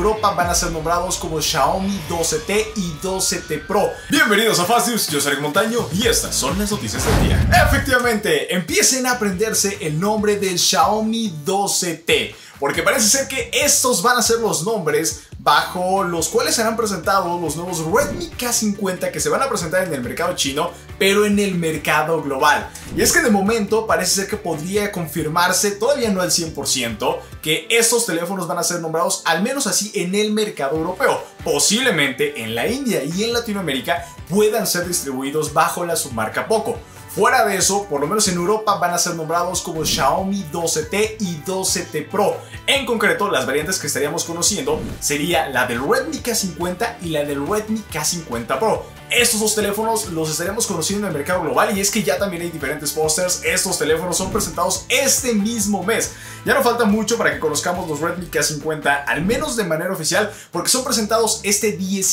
Europa van a ser nombrados como Xiaomi 12T y 12T Pro. Bienvenidos a Fast News, yo soy Eric Montaño y estas son las noticias del día. Efectivamente, empiecen a aprenderse el nombre del Xiaomi 12T, porque parece ser que estos van a ser los nombres bajo los cuales serán presentados los nuevos Redmi K50 que se van a presentar en el mercado chino, pero en el mercado global. Y es que de momento parece ser que podría confirmarse, todavía no al 100%, que estos teléfonos van a ser nombrados al menos así en el mercado europeo. Posiblemente en la India y en Latinoamérica puedan ser distribuidos bajo la submarca Poco. Fuera de eso, por lo menos en Europa van a ser nombrados como Xiaomi 12T y 12T Pro. En concreto, las variantes que estaríamos conociendo sería la del Redmi K50 y la del Redmi K50 Pro. Estos dos teléfonos los estaremos conociendo en el mercado global y es que ya también hay diferentes pósters. Estos teléfonos son presentados este mismo mes. Ya no falta mucho para que conozcamos los Redmi K50, al menos de manera oficial, porque son presentados este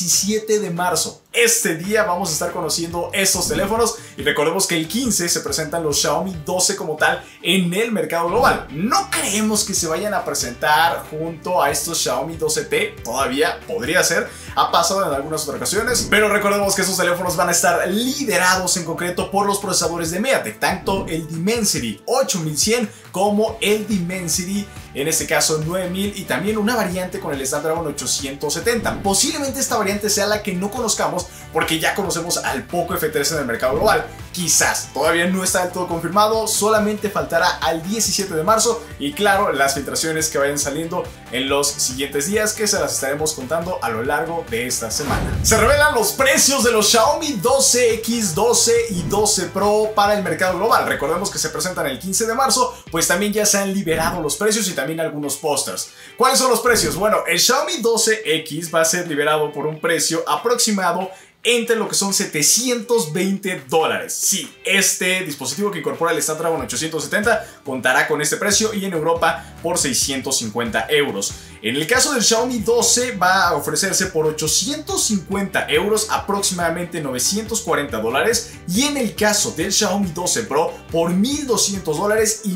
17 de marzo. Este día vamos a estar conociendo estos teléfonos y recordemos que el 15 se presentan los Xiaomi 12 como tal en el mercado global. No creemos que se vayan a presentar junto a estos Xiaomi 12T, todavía podría ser, ha pasado en algunas otras ocasiones, pero recordemos que estos teléfonos van a estar liderados en concreto por los procesadores de MediaTek, tanto el Dimensity 8100 como el Dimensity, en este caso 9000, y también una variante con el Snapdragon 870. Posiblemente esta variante sea la que no conozcamos porque ya conocemos al Poco F3 en el mercado global. Quizás, todavía no está del todo confirmado, solamente faltará al 17 de marzo y claro, las filtraciones que vayan saliendo en los siguientes días que se las estaremos contando a lo largo de esta semana. Se revelan los precios de los Xiaomi 12X, 12 y 12 Pro para el mercado global. Recordemos que se presentan el 15 de marzo, pues también ya se han liberado los precios y también algunos pósters. ¿Cuáles son los precios? Bueno, el Xiaomi 12X va a ser liberado por un precio aproximado entre lo que son $720. Sí, este dispositivo que incorpora el Snapdragon 870 contará con este precio y en Europa por 650 euros. En el caso del Xiaomi 12 va a ofrecerse por 850 euros, aproximadamente $940, y en el caso del Xiaomi 12 Pro por $1,200 y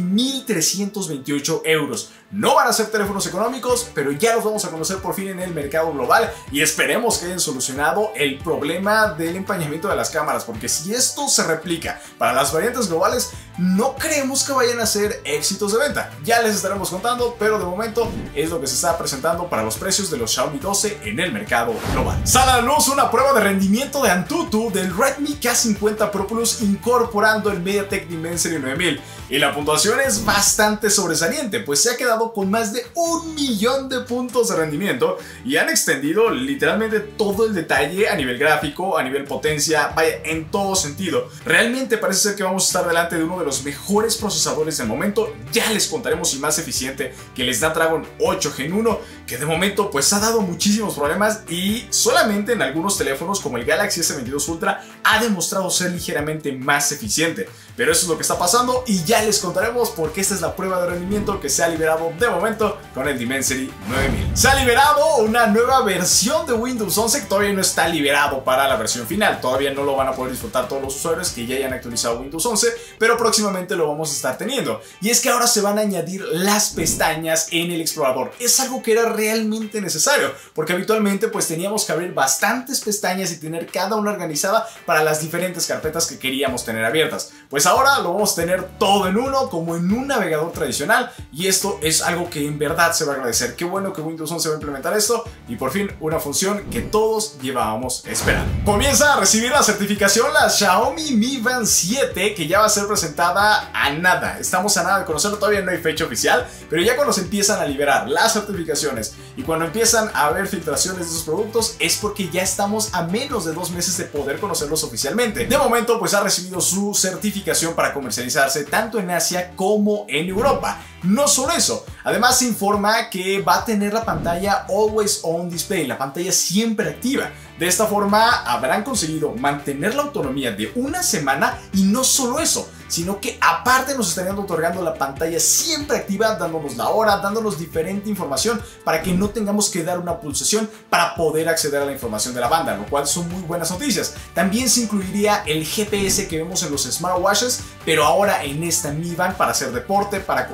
1,328 euros. No van a ser teléfonos económicos, pero ya los vamos a conocer por fin en el mercado global y esperemos que hayan solucionado el problema del empañamiento de las cámaras, porque si esto se replica para las variantes globales, no creemos que vayan a ser éxitos de venta. Ya les estaremos contando, pero de momento es lo que se está presentando para los precios de los Xiaomi 12 en el mercado global. Sale a la luz una prueba de rendimiento de Antutu del Redmi K50 Pro Plus incorporando el MediaTek Dimensity 9000 y la puntuación es bastante sobresaliente, pues se ha quedado con más de 1.000.000 de puntos de rendimiento y han extendido literalmente todo el detalle a nivel gráfico, a nivel potencia, vaya, en todo sentido. Realmente parece ser que vamos a estar delante de uno de los mejores procesadores del momento. Ya les contaremos si más eficiente que el Snapdragon 8 Gen 1, que de momento pues ha dado muchísimos problemas y solamente en algunos teléfonos como el Galaxy S22 Ultra ha demostrado ser ligeramente más eficiente. Pero eso es lo que está pasando y ya les contaremos porque esta es la prueba de rendimiento que se ha liberado de momento con el Dimensity 9000. Se ha liberado una nueva versión de Windows 11 que todavía no está liberado para la versión final. Todavía no lo van a poder disfrutar todos los usuarios que ya hayan actualizado Windows 11, pero próximamente lo vamos a estar teniendo. Y es que ahora se van a añadir las pestañas en el explorador. Es algo que era realmente necesario, porque habitualmente pues teníamos que abrir bastantes pestañas y tener cada una organizada para las diferentes carpetas que queríamos tener abiertas. Pues ahora lo vamos a tener todo en uno, como en un navegador tradicional, y esto es algo que en verdad se va a agradecer. Qué bueno que Windows 11 va a implementar esto y por fin una función que todos llevábamos esperando. Comienza a recibir la certificación la Xiaomi Mi Band 7, que ya va a ser presentada a nada. Estamos a nada de conocerlo, todavía no hay fecha oficial, pero ya cuando se empiezan a liberar las certificaciones y cuando empiezan a haber filtraciones de esos productos es porque ya estamos a menos de 2 meses de poder conocerlos oficialmente. De momento pues ha recibido su certificación para comercializarse tanto en Asia como en Europa. No solo eso, además se informa que va a tener la pantalla Always On Display, la pantalla siempre activa. De esta forma habrán conseguido mantener la autonomía de una semana y no solo eso, sino que aparte nos estarían otorgando la pantalla siempre activa, dándonos la hora, dándonos diferente información para que no tengamos que dar una pulsación para poder acceder a la información de la banda, lo cual son muy buenas noticias. También se incluiría el GPS que vemos en los smartwatches, pero ahora en esta Mi Band para hacer deporte, para correr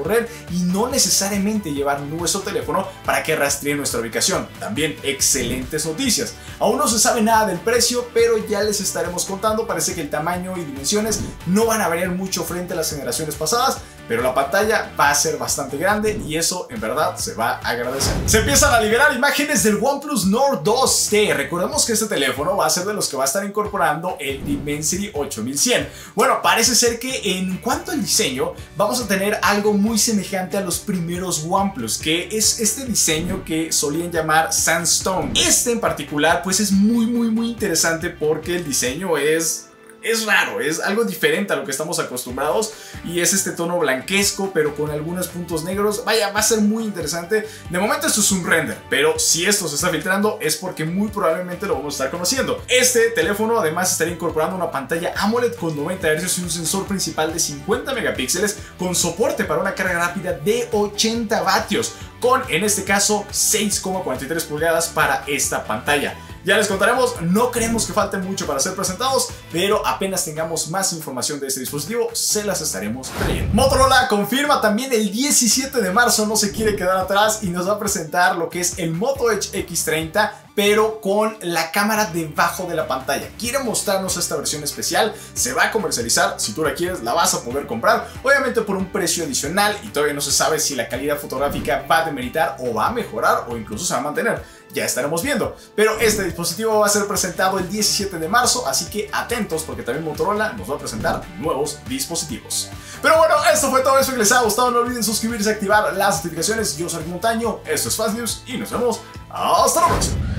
y no necesariamente llevar nuestro teléfono para que rastree nuestra ubicación. También excelentes noticias. Aún no se sabe nada del precio, pero ya les estaremos contando. Parece que el tamaño y dimensiones no van a variar mucho frente a las generaciones pasadas, pero la pantalla va a ser bastante grande y eso en verdad se va a agradecer. Se empiezan a liberar imágenes del OnePlus Nord 2T. Recordemos que este teléfono va a ser de los que va a estar incorporando el Dimensity 8100. Bueno, parece ser que en cuanto al diseño vamos a tener algo muy semejante a los primeros OnePlus, que es este diseño que solían llamar Sandstone. Este en particular pues es muy interesante porque el diseño es raro, es algo diferente a lo que estamos acostumbrados y es este tono blanquesco pero con algunos puntos negros. Vaya, va a ser muy interesante. De momento esto es un render, pero si esto se está filtrando es porque muy probablemente lo vamos a estar conociendo. Este teléfono además estaría incorporando una pantalla AMOLED con 90 Hz y un sensor principal de 50 megapíxeles con soporte para una carga rápida de 80 vatios con, en este caso, 6,43 pulgadas para esta pantalla. Ya les contaremos, no creemos que falte mucho para ser presentados, pero apenas tengamos más información de este dispositivo, se las estaremos trayendo. Motorola confirma también el 17 de marzo, no se quiere quedar atrás y nos va a presentar lo que es el Moto Edge X30, pero con la cámara debajo de la pantalla. Quiere mostrarnos esta versión especial, se va a comercializar, si tú la quieres la vas a poder comprar, obviamente por un precio adicional y todavía no se sabe si la calidad fotográfica va a demeritar o va a mejorar o incluso se va a mantener. Ya estaremos viendo, pero este dispositivo va a ser presentado el 17 de marzo, así que atentos porque también Motorola nos va a presentar nuevos dispositivos. Pero bueno, esto fue todo. Eso que les ha gustado, no olviden suscribirse y activar las notificaciones. Yo soy Rick Montaño, esto es Fast News y nos vemos hasta la próxima.